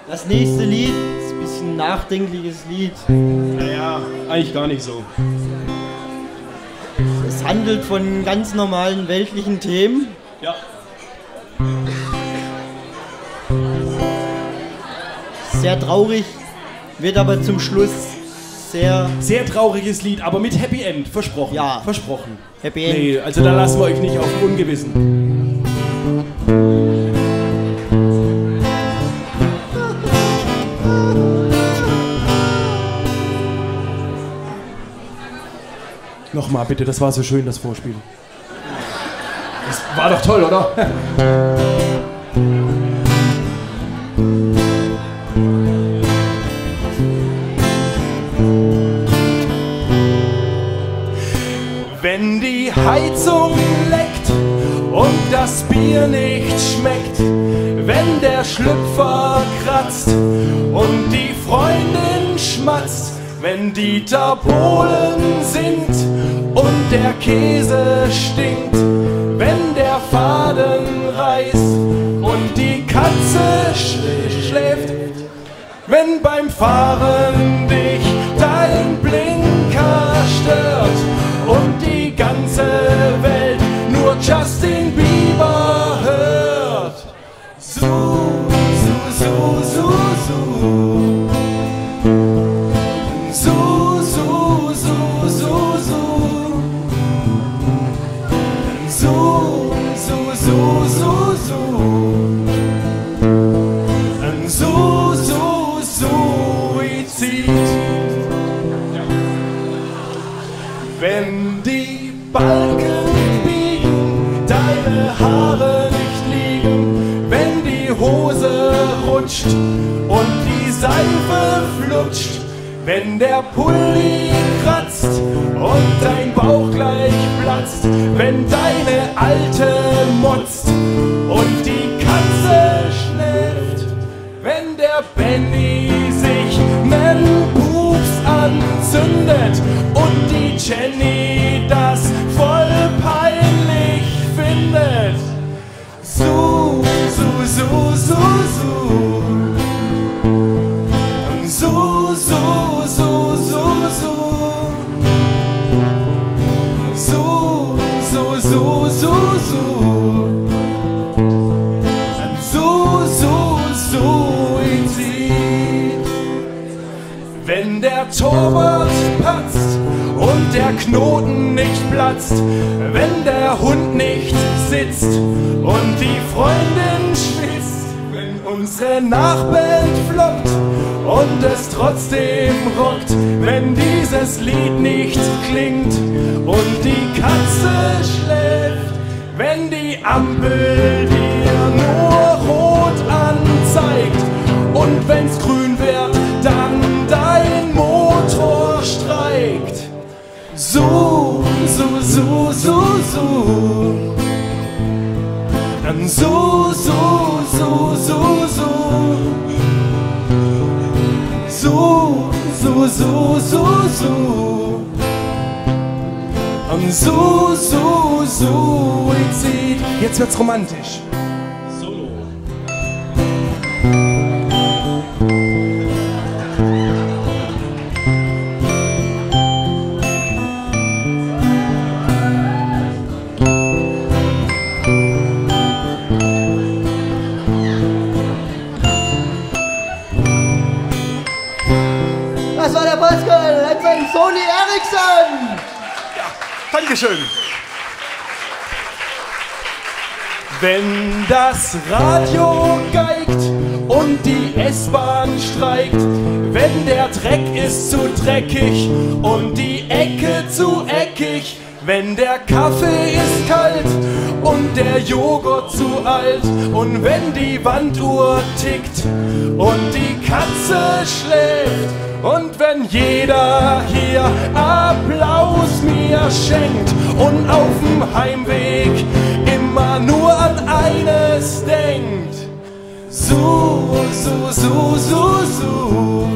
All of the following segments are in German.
Das nächste Lied ist ein bisschen ein nachdenkliches Lied. Naja, eigentlich gar nicht so. Es handelt von ganz normalen weltlichen Themen. Ja. Sehr traurig, wird aber zum Schluss sehr trauriges Lied, aber mit Happy End, versprochen. Ja. Versprochen. Happy End. Nee, also da lassen wir euch nicht auf dem Ungewissen. Nochmal bitte, das war so schön, das Vorspiel. Das war doch toll, oder? Wenn die Heizung leckt und das Bier nicht schmeckt, wenn der Schlüpfer kratzt und die Freundin schmatzt, wenn Dieter Bohlen singt und der Käse stinkt, wenn der Faden reißt und die Katze schläft, wenn beim Fahren dich dein Blinker stört und die ganze Welt nur Justin Bieber hört. Su, su, su, su, su. Su, su, su, su, su. Su, su, su, su, su. Ein Su, su, Suizid. Wenn die Balken biegen, deine Haare nicht liegen, wenn die Hose rutscht und die Seife flutscht, wenn der Pulli kratzt und dein Bauch gleich platzt, wenn deine Alte motzt und die Katze schläft, wenn der Benny sich nen Pups anzündet und die Jenny das voll peinlich findet. Su, su, su, su, su. Su, su, su, su, su. Su, su, su, su, su. Su, su, Suizid. Wenn der Torwart patzt und der Knoten nicht platzt, wenn der Hund nicht sitzt und die Freundin schwitzt, wenn unsere Nachband floppt und es trotzdem rockt, wenn dieses Lied nicht klingt und die Katze schläft, wenn die Ampel dir nur rot anzeigt und wenn's grün wird, dann dein Motor streikt. Su, su, su, su, su. Dann su, su, su, su, su. Su, su, su, su, su. Und su, su, Suizid. Jetzt wird's romantisch. Solo. Das war der Pascal, hat seinen Sony Ericsson. Dankeschön. Wenn das Radio geigt und die S-Bahn streikt, wenn der Dreck ist zu dreckig und die Ecke zu eckig, wenn der Kaffee ist kalt und der Joghurt zu alt und wenn die Wanduhr tickt und die Katze schläft und wenn jeder hier Applaus mir schenkt und auf dem Heimweg immer nur an eines denkt. Su, su, su, su, su.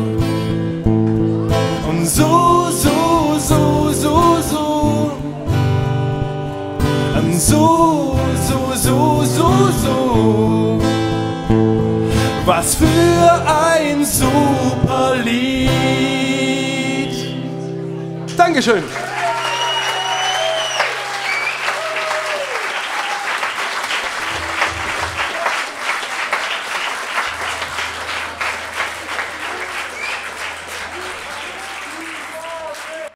Und su, su, su, su, su. Und su, su, su, su, su. Was für ein super Lied. Dankeschön.